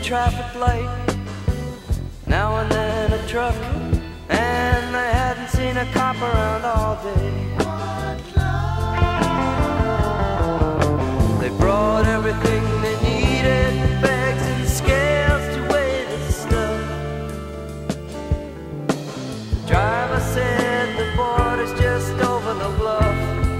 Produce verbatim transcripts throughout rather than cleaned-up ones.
traffic light, now and then a truck, and they hadn't seen a cop around all day. They brought everything they needed, bags and scales to weigh the stuff. The driver said the border's just over the bluff.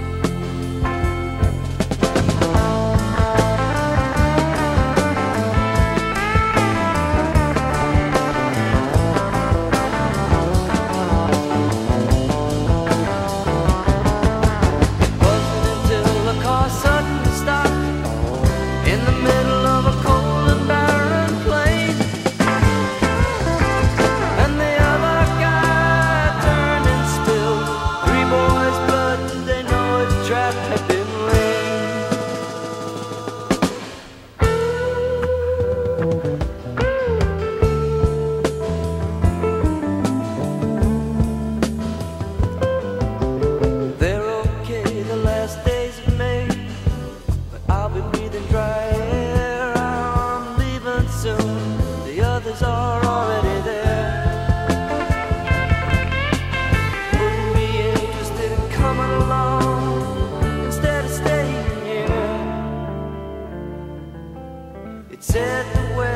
Are already there. Wouldn't be interested in coming along instead of staying here. It said the way